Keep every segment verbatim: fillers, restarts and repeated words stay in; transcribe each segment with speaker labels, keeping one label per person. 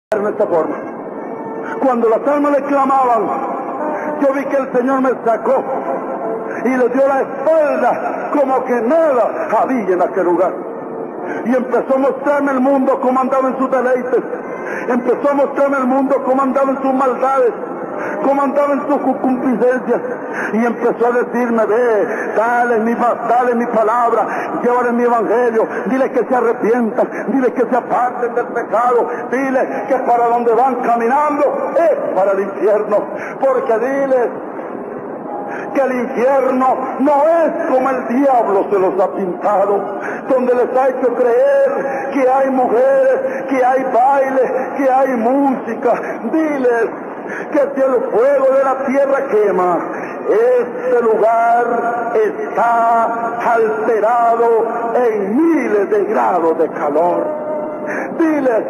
Speaker 1: en esta forma. Cuando las almas le clamaban, yo vi que el Señor me sacó y le dio la espalda como que nada había en aquel lugar. Y empezó a mostrarme el mundo cómo andaba en sus deleites. Empezó a mostrarme el mundo cómo andaba en sus maldades, cómo andaba en sus concupiscencias. Y empezó a decirme: ve, dale mi, dale mi palabra, llévale mi evangelio, dile que se arrepientan, dile que se aparten del pecado, dile que para donde van caminando es para el infierno, porque dile que el infierno no es como el diablo se los ha pintado, donde les ha hecho creer que hay mujeres, que hay baile, que hay música. Diles que si el fuego de la tierra quema, este lugar está alterado en miles de grados de calor. Diles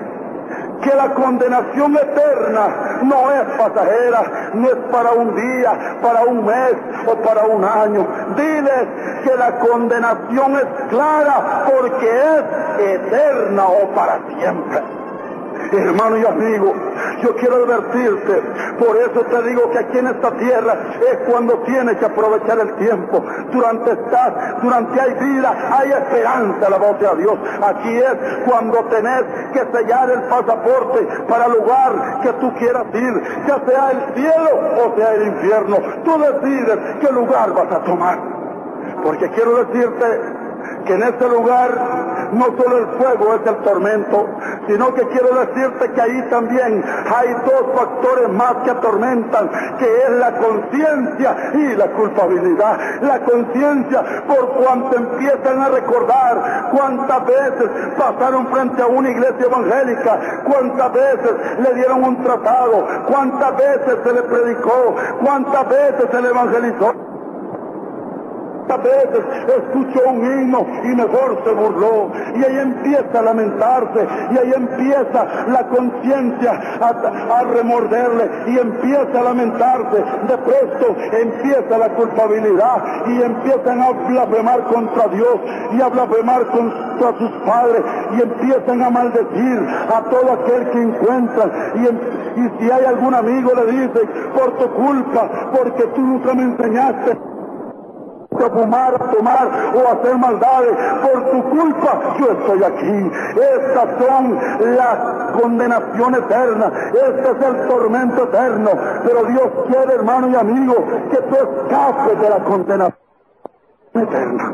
Speaker 1: que la condenación eterna no es pasajera, no es para un día, para un mes o para un año. Diles que la condenación es clara porque es eterna o para siempre. Hermano y amigo, yo quiero advertirte, por eso te digo que aquí en esta tierra es cuando tienes que aprovechar el tiempo. Durante estás, durante hay vida, hay esperanza, alabado a Dios. Aquí es cuando tenés que sellar el pasaporte para el lugar que tú quieras ir, ya sea el cielo o sea el infierno. Tú decides qué lugar vas a tomar, porque quiero decirte que en este lugar no solo el fuego es el tormento, sino que quiero decirte que ahí también hay dos factores más que atormentan, que es la conciencia y la culpabilidad. La conciencia por cuanto empiezan a recordar cuántas veces pasaron frente a una iglesia evangélica, cuántas veces le dieron un tratado, cuántas veces se le predicó, cuántas veces se le evangelizó. Cuántas veces escuchó un himno y mejor se burló, y ahí empieza a lamentarse, y ahí empieza la conciencia a, a remorderle, y empieza a lamentarse. De presto empieza la culpabilidad, y empiezan a blasfemar contra Dios, y a blasfemar contra sus padres, y empiezan a maldecir a todo aquel que encuentran. Y, y si hay algún amigo, le dice: por tu culpa, porque tú nunca me enseñaste a fumar, a tomar o a hacer maldades, por tu culpa yo estoy aquí. Estas son las condenación eterna, este es el tormento eterno. Pero Dios quiere, hermano y amigo, que tú escapes de la condenación eterna.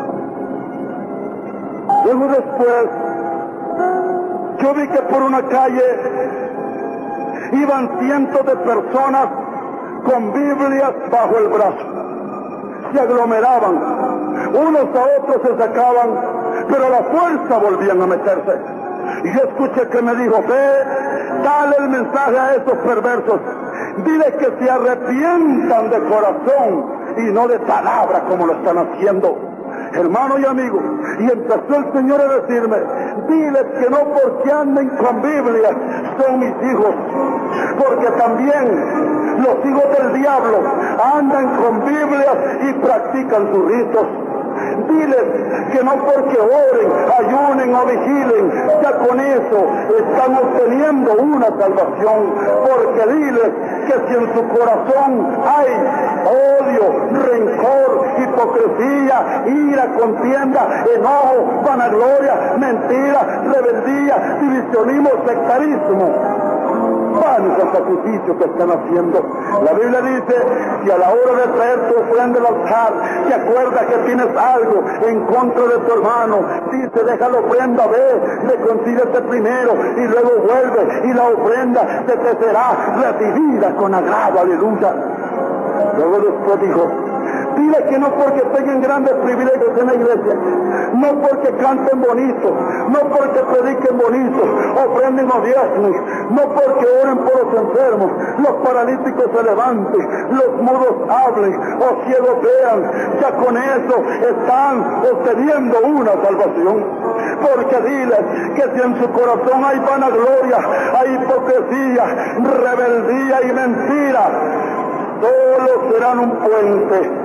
Speaker 1: Luego después yo vi que por una calle iban cientos de personas con Biblias bajo el brazo. Se aglomeraban, unos a otros se sacaban, pero a la fuerza volvían a meterse. Y yo escuché que me dijo: ve, dale el mensaje a esos perversos, dile que se arrepientan de corazón y no de palabra como lo están haciendo. Hermano y amigo, y empezó el Señor a decirme: diles que no porque anden con Biblia son mis hijos, porque también los hijos del diablo andan con Biblias y practican sus ritos. Diles que no porque oren, ayunen o vigilen, ya con eso están obteniendo una salvación. Porque diles que si en su corazón hay odio, rencor, hipocresía, ira, contienda, enojo, vanagloria, mentira, rebeldía, divisionismo, sectarismo, vanos el sacrificio que están haciendo. La Biblia dice: si a la hora de traer tu ofrenda al altar te acuerdas que tienes algo en contra de tu hermano, dice: deja la ofrenda, ve, reconcíliate primero y luego vuelve, y la ofrenda se te será recibida con agrado. Aleluya. Luego después dijo: dile que no porque tengan grandes privilegios en la iglesia, no porque canten bonito, no porque prediquen bonito, ofrenden los diezmos, no porque oren por los enfermos, los paralíticos se levanten, los mudos hablen o ciegos vean, ya con eso están obteniendo una salvación. Porque diles que si en su corazón hay vanagloria, hay hipocresía, rebeldía y mentira, solo serán un puente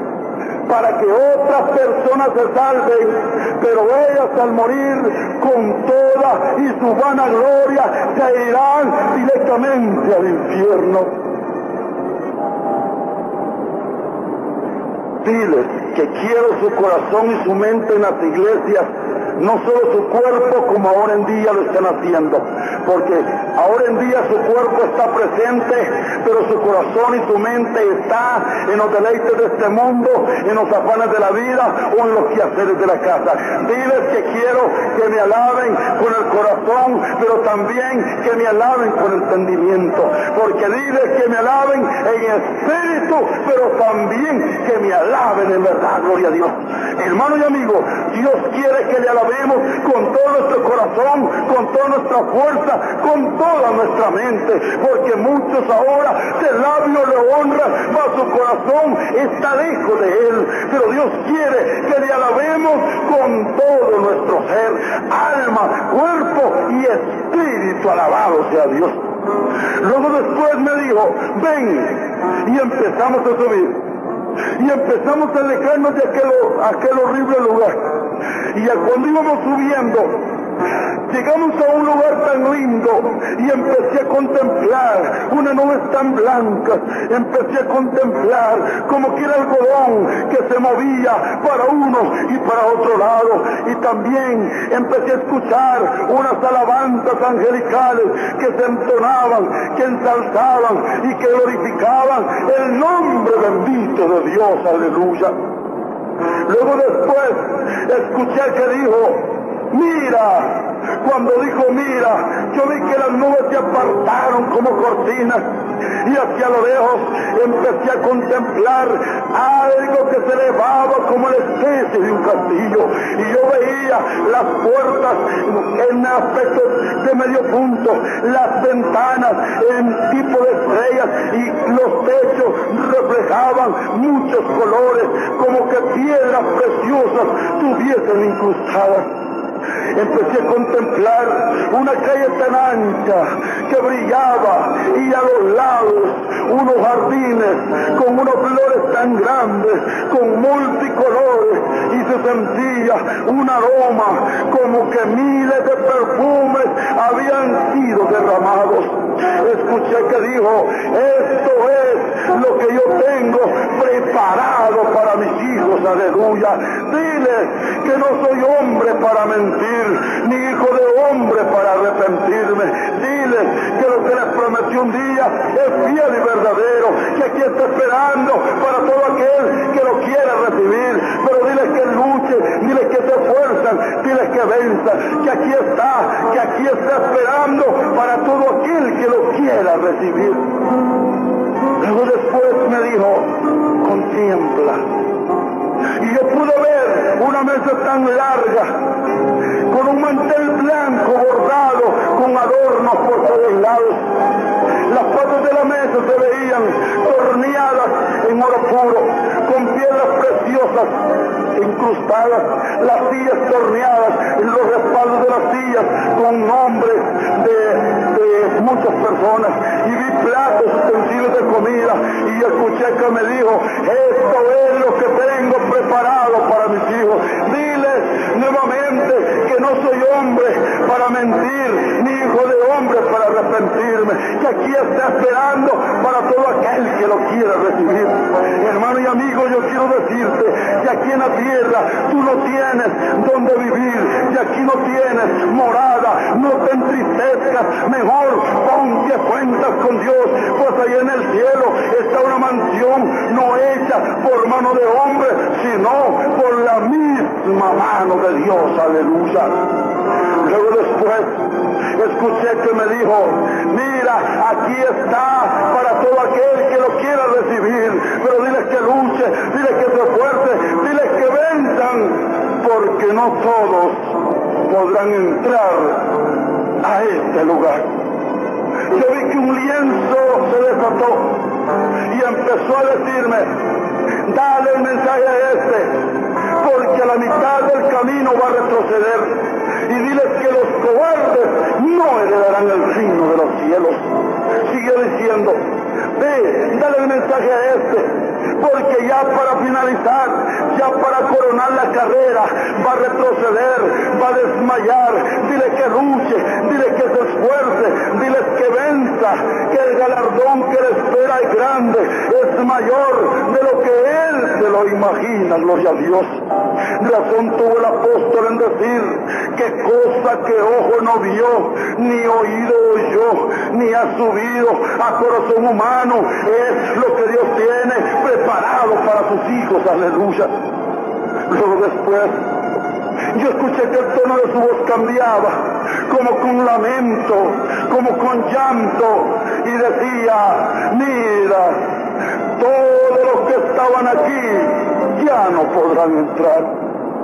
Speaker 1: para que otras personas se salven, pero ellas al morir con toda y su vanagloria se irán directamente al infierno. Diles que quiero su corazón y su mente en las iglesias, no solo su cuerpo como ahora en día lo están haciendo, porque ahora en día su cuerpo está presente, pero su corazón y su mente está en los deleites de este mundo, en los afanes de la vida o en los quehaceres de la casa. Diles que quiero que me alaben con el corazón, pero también que me alaben con el entendimiento, porque diles que me alaben en espíritu, pero también que me alaben en verdad, gloria a Dios. Hermano y amigo, Dios quiere que le alabemos con todo nuestro corazón, con toda nuestra fuerza, con toda nuestra mente, porque muchos ahora de labio le honran, mas su corazón está lejos de Él. Pero Dios quiere que le alabemos con todo nuestro ser, alma, cuerpo y espíritu, alabado sea Dios. Luego después me dijo, ven, y empezamos a subir. Y empezamos a alejarnos de aquel, aquel horrible lugar. Y cuando íbamos subiendo, llegamos a un lugar tan lindo y empecé a contemplar unas nubes tan blancas. Empecé a contemplar como que era algodón que se movía para uno y para otro lado. Y también empecé a escuchar unas alabanzas angelicales que se entonaban, que ensalzaban y que glorificaban el nombre bendito de Dios. Aleluya. Luego después escuché que dijo, mira. Cuando dijo mira, yo vi que las nubes se apartaron como cortinas y hacia lo lejos empecé a contemplar algo que se elevaba como la especie de un castillo, y yo veía las puertas en aspecto de medio punto, las ventanas en tipo de estrellas, y los techos reflejaban muchos colores como que piedras preciosas tuviesen incrustadas. Empecé a contemplar una calle tan ancha que brillaba, y a los lados unos jardines con unos flores tan grandes, con multicolores, y se sentía un aroma como que miles de perfumes habían sido derramados. Escuché que dijo, esto es lo que yo tengo preparado para mis hijos, aleluya. Diles que no soy hombre para mentir, ni hijo de hombre para arrepentirme. Diles que lo que les prometí un día es fiel y verdadero, que aquí está esperando para todo aquel que lo quiera recibir. Pero diles que luche, diles que se esfuerzan, diles que venzan, que aquí está, que aquí está esperando para todo aquel que lo quiera recibir. Luego después me dijo, contempla. Y yo pude ver una mesa tan larga, con un mantel blanco bordado, con adornos por todos lados. Las patas de la mesa se veían torneadas en oro puro, con piedras preciosas incrustadas, las sillas torneadas, en los respaldos de las sillas con nombres de, de muchas personas, y vi platos, utensilios de comida, y escuché que me dijo, esto es lo que tengo preparado para mis hijos. Diles nuevamente que no soy hombre para mentir, ni hijo de hombre para arrepentirme, que aquí está esperando para todo aquel que lo quiera recibir. Hermano y amigo, yo quiero decirte que aquí en la tierra tú no tienes donde vivir, y aquí no tienes morada, no te entristezcas, mejor pon que cuentas con Dios, pues ahí en el cielo está una mansión no hecha por mano de hombre, sino por la misma mano de Dios, aleluya. Luego después escuché que me dijo, mira, aquí está para todo aquel que lo quiera recibir, pero diles que luche, diles que se esfuerce, diles que venzan, porque no todos podrán entrar a este lugar. Yo vi que un lienzo se desató y empezó a decirme, dale el mensaje a este, porque a la mitad del camino va a retroceder, y diles que los cobardes no heredarán el reino de los cielos. Siguió diciendo, ve, dale el mensaje a este, porque ya para finalizar, ya para coronar la carrera, va a retroceder, va a desmayar. Dile que luche, dile que se esfuerce, dile que venza, que el galardón que le espera es grande, es mayor de lo que él se lo imagina. Gloria a Dios. Razón tuvo el apóstol en decir que cosa que ojo no vio, ni oído oyó, ni ha subido a corazón humano, es lo que Dios tiene preparado para sus hijos. Aleluya. Luego después, yo escuché que el tono de su voz cambiaba, como con lamento, como con llanto, y decía: mira, todos los que estaban aquí ya no podrán entrar.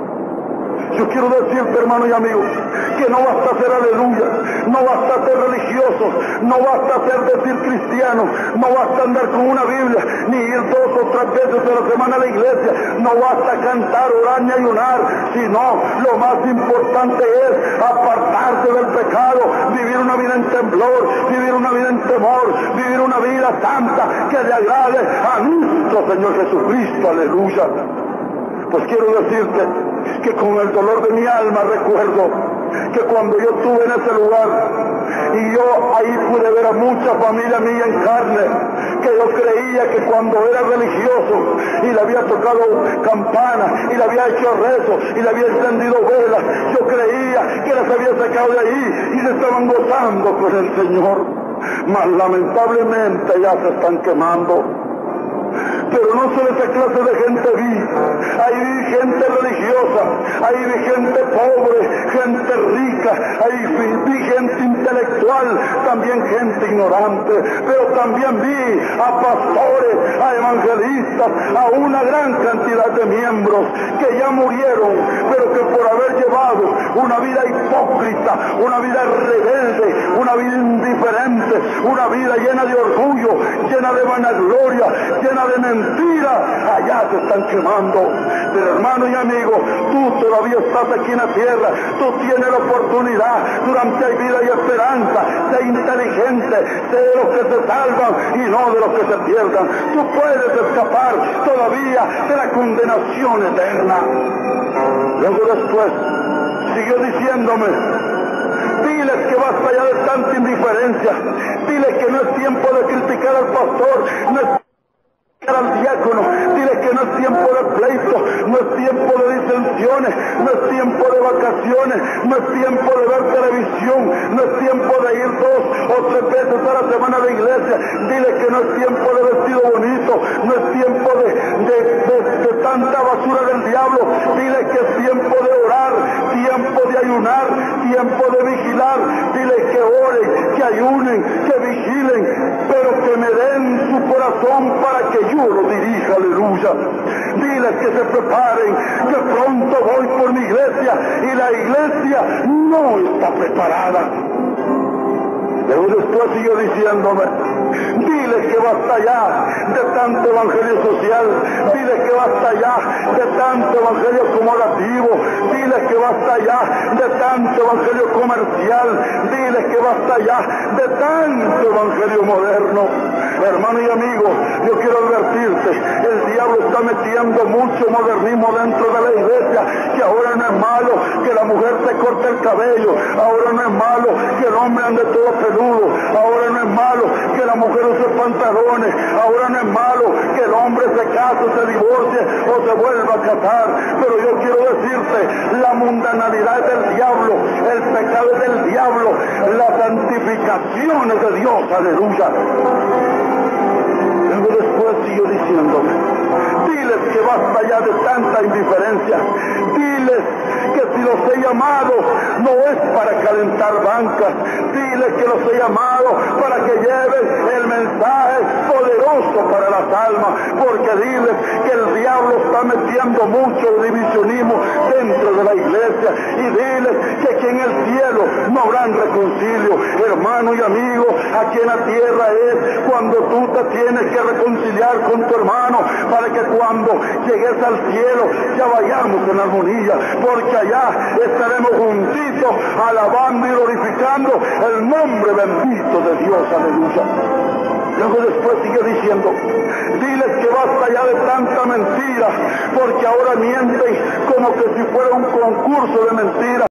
Speaker 1: Yo quiero decirte, hermano y amigo, que no basta ser aleluya, no basta ser religiosos, no basta ser decir cristiano, no basta andar con una Biblia, ni ir dos o tres veces a la semana a la iglesia, no basta cantar, orar ni ayunar, sino lo más importante es apartarse del pecado, vivir una vida en temblor, vivir una vida en temor, vivir una vida santa que le agrade a nuestro Señor Jesucristo. Aleluya. Pues quiero decirte que con el dolor de mi alma recuerdo que cuando yo estuve en ese lugar y yo ahí pude ver a mucha familia mía en carne, que yo creía que cuando era religioso y le había tocado campana y le había hecho rezo y le había encendido velas, yo creía que las había sacado de ahí y se estaban gozando con el Señor. Mas lamentablemente ya se están quemando. Pero no solo esa clase de gente vi, ahí vi gente religiosa, ahí vi gente pobre, gente rica, ahí vi, vi gente intelectual, también gente ignorante, pero también vi a pastores, a evangelistas, a una gran cantidad de miembros que ya murieron, pero que por haber llevado una vida hipócrita, una vida rebelde, una vida indiferente, una vida llena de orgullo, llena de vanagloria, llena de mentira, allá se están quemando. Pero hermano y amigo, tú todavía estás aquí en la tierra, tú tienes la oportunidad, durante hay vida y esperanza, sé inteligente, sé de los que se salvan y no de los que se pierdan. Tú puedes escapar todavía de la condenación eterna. Luego después siguió diciéndome: diles que basta ya de tanta indiferencia, diles que no es tiempo de criticar al pastor, no es al diácono, dile que no es tiempo de pleito, no es tiempo de disensiones, no es tiempo de vacaciones, no es tiempo de ver televisión, no es tiempo de ir dos o tres veces a la semana a la iglesia, dile que no es tiempo de vestido bonito, no es tiempo de, de, de, de tanta basura del diablo, dile que es tiempo de orar, tiempo de ayunar, tiempo de vigilar, dile que oren, que ayunen, que vigilen, pero que me den su corazón para que yo lo dirija. Aleluya. Diles que se preparen, que pronto voy por mi iglesia y la iglesia no está preparada. Luego después siguió diciéndome: diles que basta ya de tanto evangelio social, diles que basta ya de tanto evangelio acomodativo, diles que basta ya de tanto evangelio comercial, diles que basta ya de tanto evangelio moderno. Hermano y amigo, yo quiero advertirte, el diablo está metiendo mucho modernismo dentro de la iglesia, que ahora no es malo que la mujer se corte el cabello, ahora no es malo que el hombre ande todo peludo, ahora no es malo que la mujer use pantalones, ahora no es malo que el hombre se case, se divorcie o se vuelva a casar. Pero yo quiero decirte, la mundanalidad es del diablo, el pecado es del diablo, la santificación es de Dios. Aleluya. Luego después siguió diciéndome: diles que basta ya de tanta indiferencia, diles que si los he llamado no es para calentar bancas, diles que los he llamado para que lleven el mensaje poderoso para las almas, porque diles que el diablo está metiendo mucho divisionismo dentro de la iglesia, y diles que aquí en el cielo no habrán reconcilio. Hermano y amigo, aquí en la tierra es cuando tú te tienes que reconciliar con tu hermano, para que cuando llegues al cielo ya vayamos en armonía, porque allá estaremos juntitos alabando y glorificando el nombre bendito de Dios. Aleluya. Luego después sigue diciendo, diles que basta ya de tanta mentira, porque ahora mienten como que si fuera un concurso de mentiras.